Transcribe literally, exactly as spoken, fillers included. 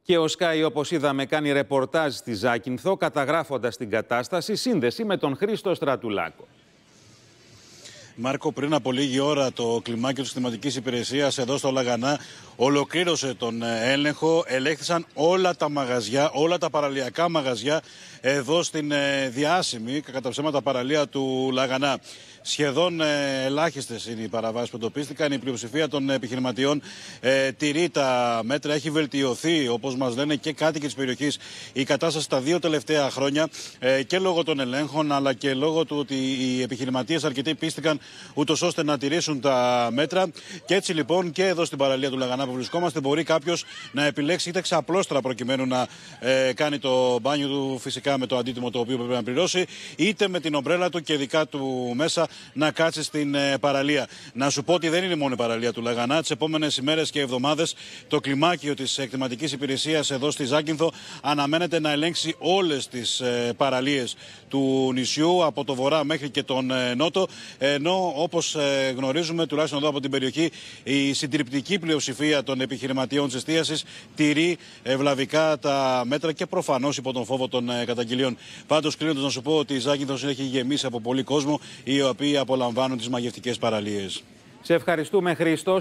Και ο Sky, όπως είδαμε, κάνει ρεπορτάζ στη Ζάκυνθο, καταγράφοντας την κατάσταση, σύνδεση με τον Χρήστο Στρατουλάκο. Μάρκο, πριν από λίγη ώρα το κλιμάκιο της Κλιματικής Υπηρεσίας εδώ στο Λαγανά ολοκλήρωσε τον έλεγχο. Ελέγχθησαν όλα τα μαγαζιά, όλα τα παραλιακά μαγαζιά εδώ στην διάσημη, κατά ψέματα, παραλία του Λαγανά. Σχεδόν ε, ελάχιστες είναι οι παραβάσεις που εντοπίστηκαν. Η πλειοψηφία των επιχειρηματιών ε, τηρεί τα μέτρα. Έχει βελτιωθεί, όπως μας λένε και κάτοικοι της περιοχής, η κατάσταση τα δύο τελευταία χρόνια ε, και λόγω των ελέγχων, αλλά και λόγω του ότι οι επιχειρηματίες αρκετοί πίστηκαν ούτως ώστε να τηρήσουν τα μέτρα. Και έτσι λοιπόν και εδώ στην παραλία του Λαγανά που βρισκόμαστε, μπορεί κάποιος να επιλέξει είτε ξαπλώστρα προκειμένου να ε, κάνει το μπάνιο του, φυσικά με το αντίτιμο το οποίο πρέπει να πληρώσει, είτε με την ομπρέλα του και δικά του μέσα να κάτσει στην ε, παραλία. Να σου πω ότι δεν είναι μόνο η παραλία του Λαγανά. Τις επόμενες ημέρες και εβδομάδες το κλιμάκιο της Κλιματικής Υπηρεσίας εδώ στη Ζάκυνθο αναμένεται να ελέγξει όλες τις ε, παραλίες του νησιού, από το βορρά μέχρι και τον ε, νότο. Ενώ όπως ε, γνωρίζουμε, τουλάχιστον εδώ από την περιοχή, η συντριπτική πλειοψηφία των επιχειρηματιών της εστίασης τηρεί ευλαβικά τα μέτρα και προφανώς υπό τον φόβο των ε, καταγγελιών. Πάντως, κλείνοντας, να σου πω ότι η Ζάκυνθος έχει γεμίσει από πολύ κόσμο, οι οποίοι απολαμβάνουν τις μαγευτικές παραλίες. Σε ευχαριστούμε, Χρήστο.